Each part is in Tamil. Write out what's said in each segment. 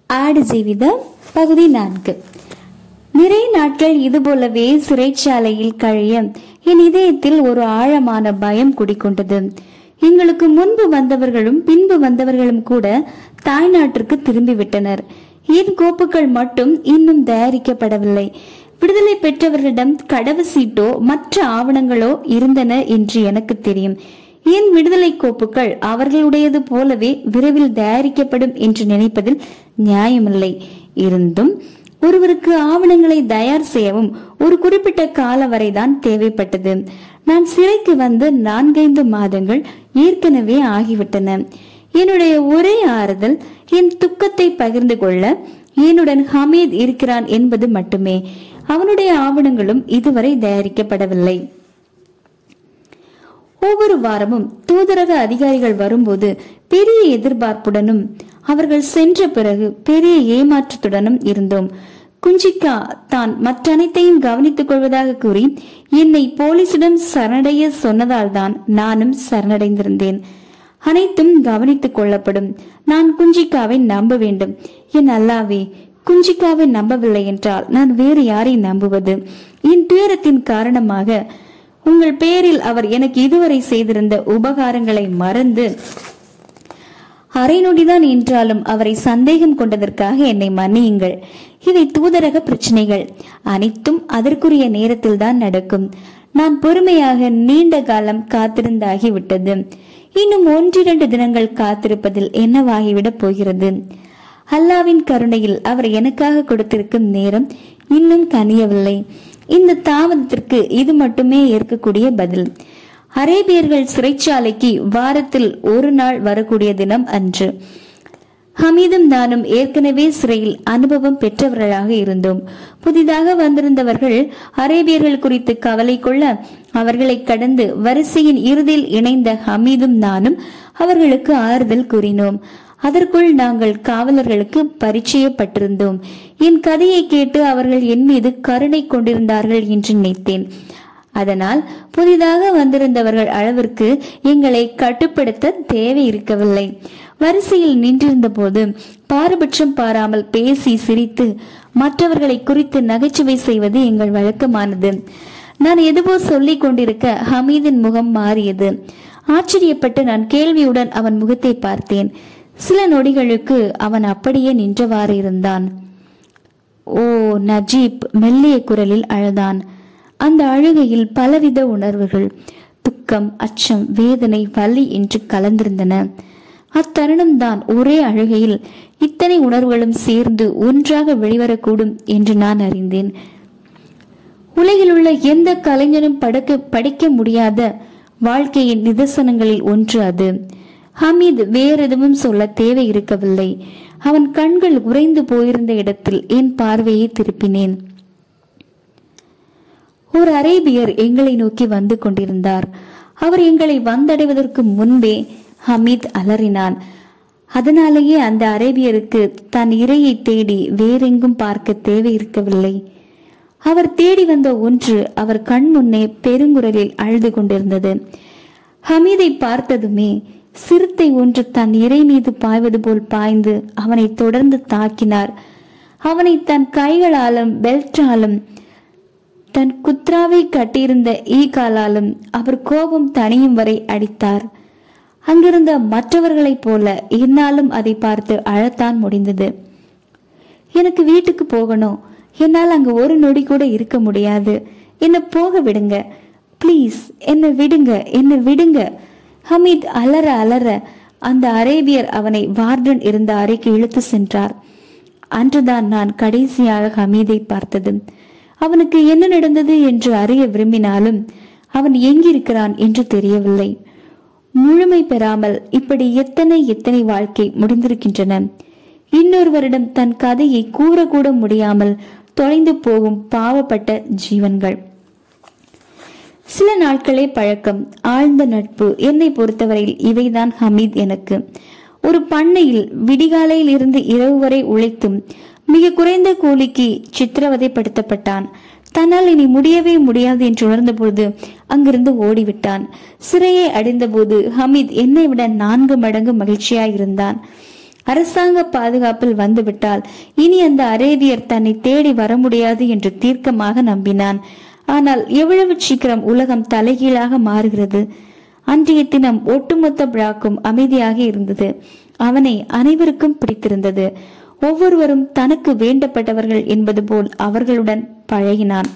ஆடு ஜீவிதம் பகுதி 4. நிறைய நாட்கள் இதுபோலவே சிறைச்சாலையில் கழிய என் இதயத்தில் ஒரு ஆழமான பயம் குடிக்கொண்டது. எங்களுக்கு முன்பு வந்தவர்களும் பின்பு வந்தவர்களும் கூட தாய்நாட்டிற்கு திரும்பிவிட்டனர். என் கோப்புகள் மட்டும் இன்னும் தயாரிக்கப்படவில்லை. விடுதலை பெற்றவர்களிடம் கடவு சீட்டோ மற்ற ஆவணங்களோ இருந்தன என்று எனக்கு தெரியும். என் விடுதலை கோப்புகள் அவர்களுடையது போலவே விரைவில் தயாரிக்கப்படும் என்று நினைப்பதில் நியாயமில்லை. இருந்தும் ஒருவருக்கு ஆவணங்களை தயார் செய்யவும் ஒரு குறிப்பிட்ட கால வரைதான் தேவைப்பட்டது. நான் சிறைக்கு வந்து 4-5 மாதங்கள் ஏற்கனவே ஆகிவிட்டன. என்னுடைய ஒரே ஆறுதல் என் துக்கத்தை பகிர்ந்து கொள்ள என்னுடன் ஹமீத் இருக்கிறான் என்பது மட்டுமே. அவனுடைய ஆவணங்களும் இதுவரை தயாரிக்கப்படவில்லை. ஒவ்வொரு வாரமும் தூதரக அதிகாரிகள் வரும்போது பெரிய எதிர்பார்ப்புடனும் அவர்கள் சென்ற பிறகு பெரிய ஏமாற்றத்துடனும் இருந்தோம். குஞ்சிக்கா தான் மற்ற அனைத்தையும் கவனித்துக் கொள்வதாக கூறி என்னை போலீசிடம் சரணடைய சொன்னதால் தான் நானும் சரணடைந்திருந்தேன். அனைத்தும் கவனித்துக் கொள்ளப்படும். நான் குஞ்சிக்காவை நம்ப வேண்டும். என் அல்லாவே, குஞ்சிக்காவை நம்பவில்லை என்றால் நான் வேறு யாரை நம்புவது? என் துயரத்தின் காரணமாக உங்கள் பேரில் அவர் எனக்கு இதுவரை செய்திருந்த உபகாரங்களை மறந்து அரை நொடிதான் என்றாலும் அவரை சந்தேகம் கொண்டதற்காக என்னை மன்னியுங்கள். இவை தூதரக பிரச்சனைகள். அனைத்தும் அதற்குரிய நேரத்தில் தான் நடக்கும். நான் பொறுமையாக நீண்ட காலம் காத்திருந்தாகிவிட்டது. இன்னும் 1-2 தினங்கள் காத்திருப்பதில் என்னவாகிவிடப் போகிறது? அல்லாவின் கருணையில் அவர் எனக்காக கொடுத்திருக்கும் நேரம் இன்னும் கனியவில்லை. இந்த தாமதத்திற்கு இது மட்டுமே ஏற்கக்கூடிய பதில். அரேபியர்கள் சிறைச்சாலைக்கு வாரத்தில் ஒரு நாள் வரக்கூடிய தினம் அன்று. ஹமீதும் நானும் ஏற்கனவே சிறையில் அனுபவம் பெற்றவர்களாக இருந்தோம். புதிதாக வந்திருந்தவர்கள் அரேபியர்கள் குறித்து கவலை கொள்ள அவர்களை கடந்து வரிசையின் இறுதியில் இணைந்த ஹமீதும் நானும் அவர்களுக்கு ஆறுதல் கூறினோம். அதற்குள் நாங்கள் காவலர்களுக்கு பரிச்சயப்பட்டிருந்தோம். என் கதையை கேட்டு அவர்கள் என் மீது கருணை கொண்டிருந்தார்கள் என்று நினைத்தேன். அதனால் புதிதாக வந்திருந்தவர்கள் அளவிற்கு எங்களை கட்டுப்படுத்த தேவை இருக்கவில்லை. வரிசையில் நின்றிருந்த போது பாரபட்சம் பாராமல் பேசி சிரித்து மற்றவர்களை குறித்து நகைச்சுவை செய்வது எங்கள் வழக்கமானது. நான் எதுவோ சொல்லிக் கொண்டிருக்க ஹமீதின் முகம் மாறியது. ஆச்சரியப்பட்டு நான் கேள்வியுடன் அவன் முகத்தை பார்த்தேன். சில நொடிகளுக்கு அவன் அப்படியே நின்றவாறு இருந்தான். ஓ நஜீப், மெல்லிய குரலில் அழுதான். அந்த அழுகையில் பலவித உணர்வுகள், துக்கம், அச்சம், வேதனை, வலி என்று கலந்திருந்தன. அத்தருணம் தான் ஒரே அழுகையில் இத்தனை உணர்வுகளும் சேர்ந்து ஒன்றாக வெளிவரக்கூடும் என்று நான் அறிந்தேன். உலகில் உள்ள எந்த கலைஞனும் படிக்க முடியாத வாழ்க்கையின் நிதர்சனங்களில் ஒன்று அது. ஹமீத் வேறெதுவும் சொல்ல தேவை இருக்கவில்லை. அவன் கண்கள் உறைந்து போயிருந்த இடத்தில் என் பார்வையை திருப்பினேன். ஒரு அரேபியர் எங்களை நோக்கி வந்து கொண்டிருந்தார். அவர் எங்களை வந்தடைவதற்கு முன்பே ஹமீத் அலறினான். அதனாலேயே அந்த அரேபியருக்கு தன் இரையை தேடி வேறெங்கும் பார்க்க தேவை இருக்கவில்லை. அவர் தேடி வந்த ஒன்று அவர் கண் முன்னே பெருங்குரலில் அழுது கொண்டிருந்தது. ஹமீதை பார்த்ததுமே சிறுத்தை ஒன்று தன் இறை மீது பாய்வது போல் பாய்ந்து அவனை தொடர்ந்து தாக்கினார். அவனை தன் கைகளாலும் பெல்ட்டாலும் தன் குத்ராவை கட்டியிருந்த ஈகாலாலும் அவர் கோபம் தணியும் வரை அடித்தார். அங்கிருந்த மற்றவர்களைப் போல என்னாலும் அதை பார்த்து அழத்தான் முடிந்தது. எனக்கு வீட்டுக்கு போகணும். என்னால் அங்கு ஒரு நொடி கூட இருக்க முடியாது. என்னை போக விடுங்க, பிளீஸ், என்னை விடுங்க, என்னை விடுங்க. ஹமீத் அலற அலற அந்த அரேபியர் அவனை வார்டன் இருந்த அறைக்கு இழுத்து சென்றார். அன்றுதான் நான் கடைசியாக ஹமீதை பார்த்தது. அவனுக்கு என்ன நடந்தது என்று அறிய விரும்பினாலும் அவன் எங்கிருக்கிறான் என்று தெரியவில்லை. முழுமை பெறாமல் இப்படி எத்தனை வாழ்க்கை முடிந்திருக்கின்றன. இன்னொருவரிடம் தன் கதையை கூறக்கூட முடியாமல் தொலைந்து போகும் பாவப்பட்ட ஜீவன்கள். சில நாட்களே பழக்கம், ஆழ்ந்த நட்பு. என்னை பொறுத்தவரையில் இவைதான் ஹமீத் எனக்கு. ஒரு பண்ணையில் விடிகாலையில் இருந்து இரவு வரை உழைத்தும் மிக குறைந்த கூலிக்கு சித்திரவதைப்படுத்தப்பட்டான். தன்னால் இனி முடியவே முடியாது என்று உணர்ந்த பொழுது அங்கிருந்து ஓடிவிட்டான். சிறையை அடைந்த போது ஹமீத் என்னை விட 4 மடங்கு மகிழ்ச்சியாயிருந்தான். அரசாங்க பாதுகாப்பில் வந்துவிட்டால் இனி அந்த அரேபியர் தன்னை தேடி வர முடியாது என்று தீர்க்கமாக நம்பினான். ஆனால் எவ்வளவு சீக்கிரம் உலகம் தலைகீழாக மாறுகிறது! அன்றைய தினம் ஒட்டுமொத்த பிளாக்கும் அமைதியாக இருந்தது. அவனை அனைவருக்கும் பிடித்திருந்தது. ஒவ்வொருவரும் தனக்கு வேண்டப்பட்டவர்கள் என்பது போல் அவர்களுடன் பழகினான்.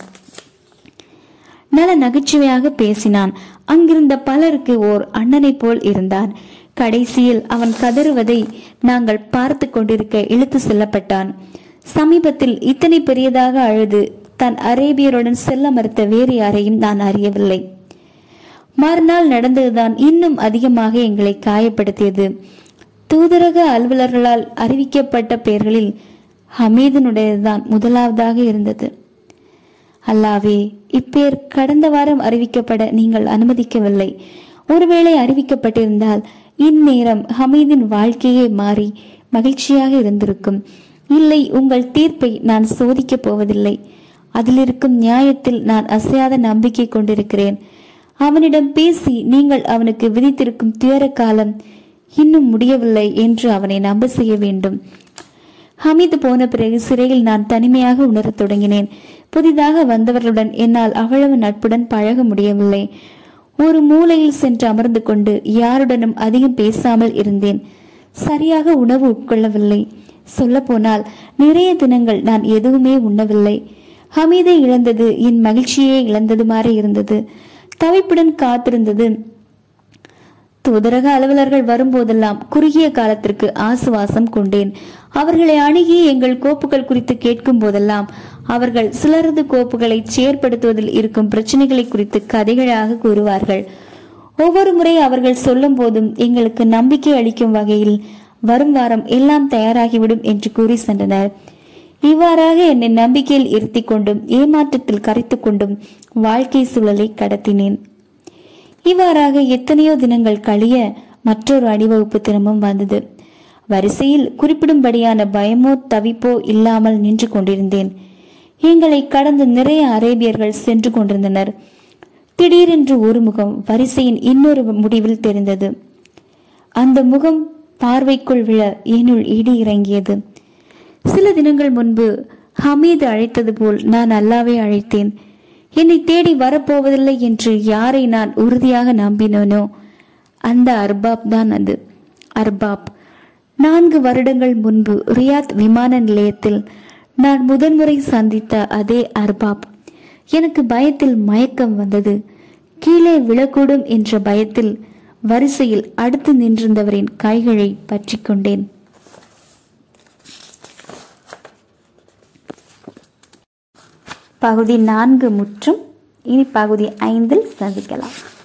நல்ல நகைச்சுவையாக பேசினான். அங்கிருந்த பலருக்கு ஓர் அண்ணனை போல் இருந்தான். கடைசியில் அவன் கதறுவதை நாங்கள் பார்த்து கொண்டிருக்க இழுத்து செல்லப்பட்டான். சமீபத்தில் இத்தனை பெரியதாக அழுது தன் அரேபியருடன் செல்ல மறுத்த வேறு யாரையும் நான் அறியவில்லை. மறுநாள் நடந்ததுதான் இன்னும் அதிகமாக எங்களை காயப்படுத்தியது. தூதரக அலுவலர்களால் அறிவிக்கப்பட்ட பெயர்களில் ஹமீதனுடையதுதான் முதலாவதாக இருந்தது. அல்லாவே, இப்பேர் கடந்த வாரம் அறிவிக்கப்பட நீங்கள் அனுமதிக்கவில்லை. ஒருவேளை அறிவிக்கப்பட்டிருந்தால் இந்நேரம் ஹமீதின் வாழ்க்கையே மாறி மகிழ்ச்சியாக இருந்திருக்கும். இல்லை, உங்கள் தீர்ப்பை நான் சோதிக்கப் போவதில்லை. அதிலிருக்கும் நியாயத்தில் நான் அசையாத நம்பிக்கை கொண்டிருக்கிறேன். அவனிடம் பேசி நீங்கள் அவனுக்கு விதித்திருக்கும் துயர காலம் இன்னும் முடியவில்லை என்று அவனை நம்ப செய்ய வேண்டும். ஹமீது போன பிறகு சிறையில் நான் தனிமையாக உணரத் தொடங்கினேன். புதிதாக வந்தவர்களுடன் என்னால் அவ்வளவு நட்புடன் பழக முடியவில்லை. ஒரு மூலையில் சென்று அமர்ந்து கொண்டு யாருடனும் அதிகம் பேசாமல் இருந்தேன். சரியாக உணவு உட்கொள்ளவில்லை. சொல்ல போனால் நிறைய தினங்கள் நான் எதுவுமே உண்ணவில்லை. ஹமீதை இழந்தது என் மகிழ்ச்சியே இழந்தது மாதிரி இருந்தது. தவிப்புடன் காத்திருந்தது. தூதரக அலுவலர்கள் வரும்போதெல்லாம் குறுகிய காலத்திற்கு ஆசுவாசம் கொண்டேன். அவர்களை அணுகி எங்கள் கோப்புகள் குறித்து கேட்கும் போதெல்லாம் அவர்கள் சிலரது கோப்புகளை செயற்படுத்துவதில் இருக்கும் பிரச்சனைகளை குறித்து கதைகளாக கூறுவார்கள். ஒவ்வொரு முறை அவர்கள் சொல்லும் போதும் எங்களுக்கு நம்பிக்கை அளிக்கும் வகையில் வரும் வாரம் எல்லாம் தயாராகிவிடும் என்று கூறி சென்றனர். இவ்வாறாக என்னை நம்பிக்கையில் இருத்தி கொண்டும் ஏமாற்றத்தில் கரைத்து கொண்டும் வாழ்க்கை சூழலை கடத்தினேன். இவ்வாறாக எத்தனையோ தினங்கள் கழிய மற்றொரு அணிவகுப்பு தினமும் வந்தது. வரிசையில் குறிப்பிடும்படியான பயமோ தவிப்போ இல்லாமல் நின்று கொண்டிருந்தேன். எங்களை கடந்து நிறைய அரேபியர்கள் சென்று கொண்டிருந்தனர். திடீரென்று ஒரு முகம் வரிசையின் இன்னொரு முடிவில் தெரிந்தது. அந்த முகம் பார்வைக்குள் விழ என்னுள் இடி இறங்கியது. சில தினங்கள் முன்பு ஹமீது அழைத்தது போல் நான் அல்லாவை அழைத்தேன். என்னை தேடி வரப்போவதில்லை என்று யாரை நான் உறுதியாக நம்பினேனோ அந்த அர்பாப் தான் அது. அர்பாப் 4 வருடங்கள் முன்பு ரியாத் விமான நிலையத்தில் நான் முதன்முறை சந்தித்த அதே அர்பாப். எனக்கு பயத்தில் மயக்கம் வந்தது. கீழே விழக்கூடும் என்ற பயத்தில் வரிசையில் அடுத்து நின்றிருந்தவரின் கைகளை பற்றி கொண்டேன். பகுதி 4 முற்றும். இனி பகுதி 5 சந்திக்கலாம்.